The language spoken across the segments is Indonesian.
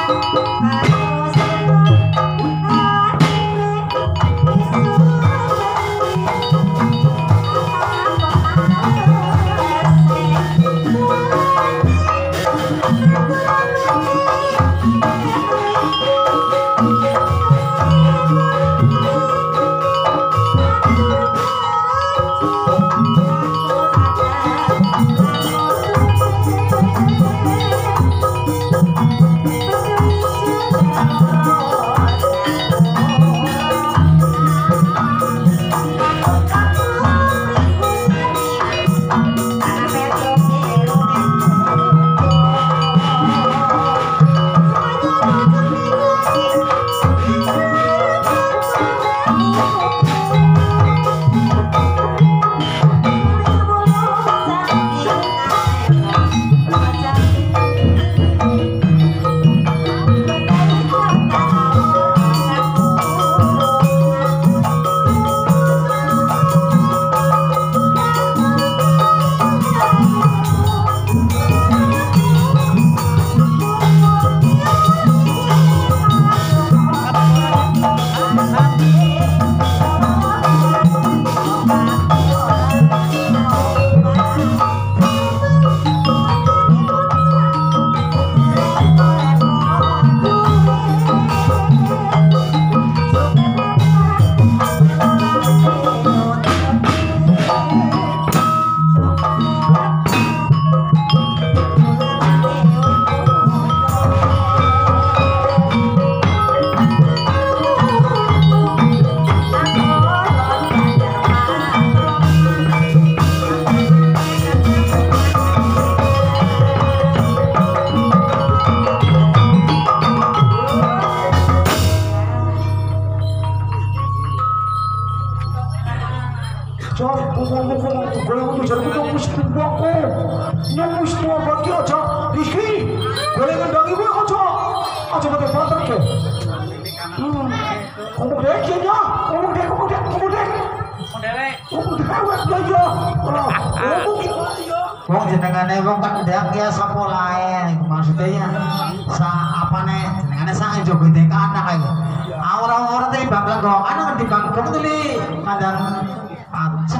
Wong jenengane wong kan ndak ya sapa lae maksudnya sa apane jenengane sak jogo dek anak ae. Ora-ora teh bakal gongan nang di kangkung tuh li kandang acak.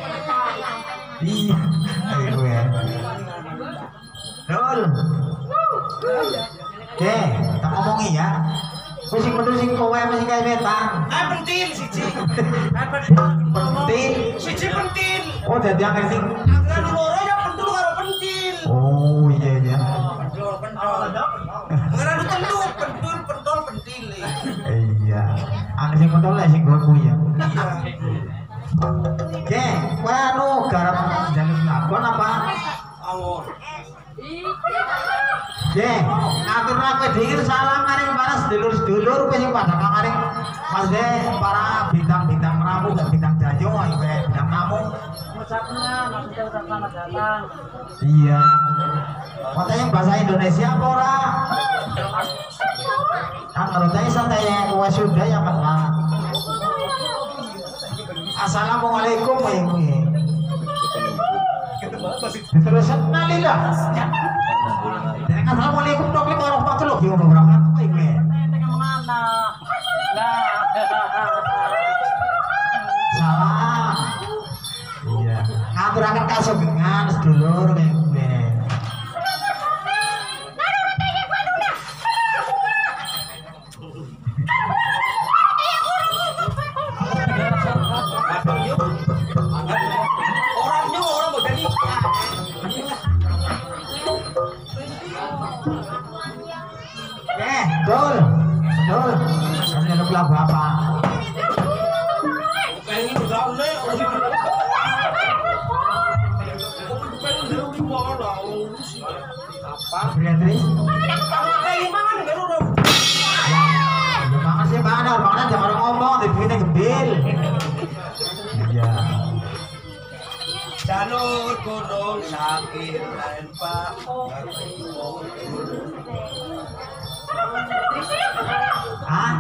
Iya, ayo ya. Dol. Oke, tak ngomongi ya. Wis sing bener sing kowe sing kae wetan. Pentil siji. Pentil. Siji pentil. Oh, dadi akeh sing Angkran loro ya pentul karo pentil. oh iya iya. Angkran telu pentul pentil. Iya. Ana sing kontol sing goku ya. Oke, kowe anu garap jaluk lakon apa? Awon. Oke, ngatur kowe dhewe salam maring para sedulur-sedulur kowe sing padha kamaring maksudnya para bintang-bintang ramu dan bintang jajo kowe bintang tamu. Maksudnya ucap selamat datang. Iya. Katanya bahasa Indonesia apa ora? Menurut santai kowe sudah ya Pak. Assalamualaikum ya. Terus nalilah. Dengan assalamualaikum warahmatullahi wabarakatuh kowe. Mana? Lah. Salam. Iya. Ngaturaken kasugengan sedulur kowe. Dol. Hanya lu lagu apa? Beatrice? Makasih mana? Makanya jangan ngomong, duitnya gembil. Iya. Jalur gunung sakit lain pak. Hah?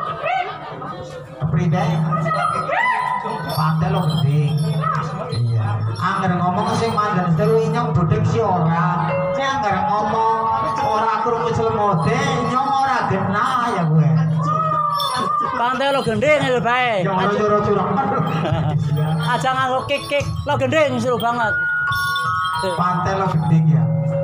Pride? Pandai lo penting. Iya. Angger ngomong sing mandan seru inyong budek si ora. Sing angger ngomong ora krungu celemode nyong dimna ya gue. Pantai lo gending itu baik. Yang joro curang. Aja nganggo kick lo gending seru banget. Pantai lo gending ya.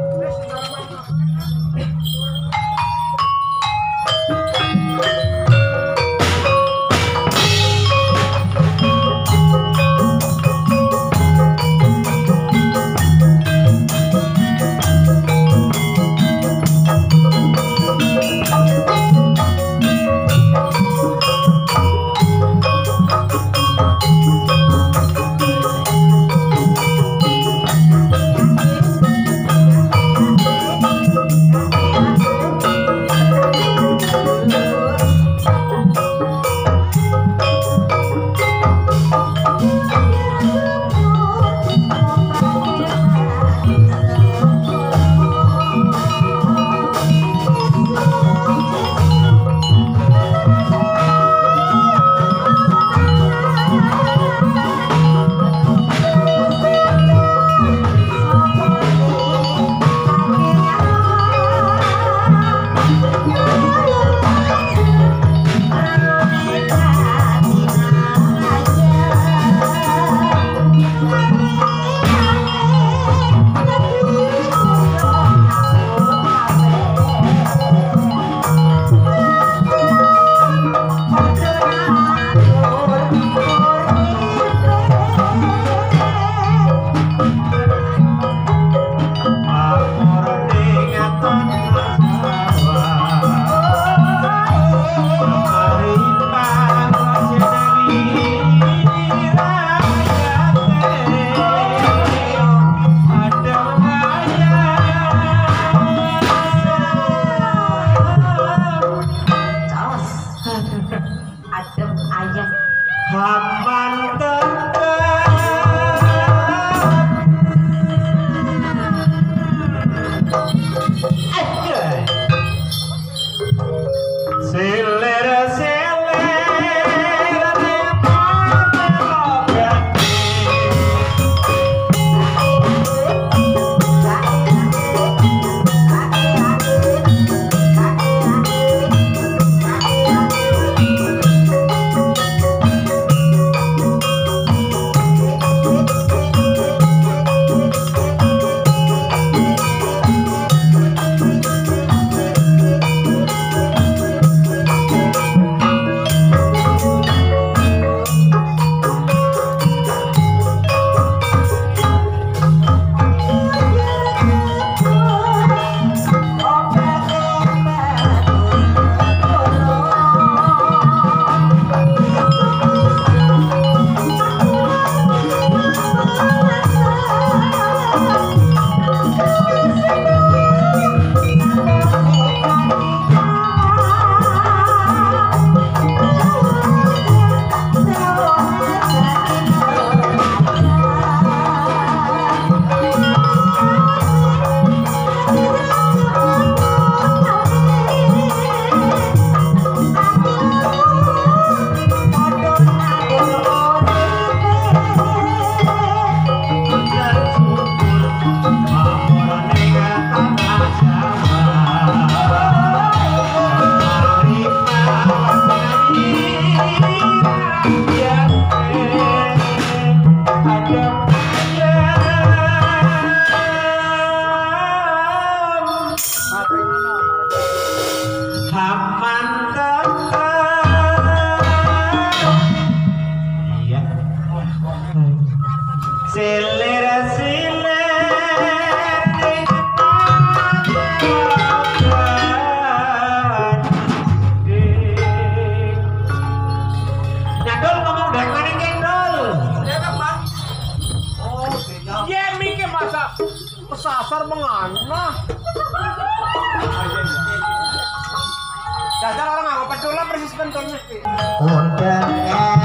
Kesasar mengana. Dasar orang nggak peduli persis pentolnya. Udah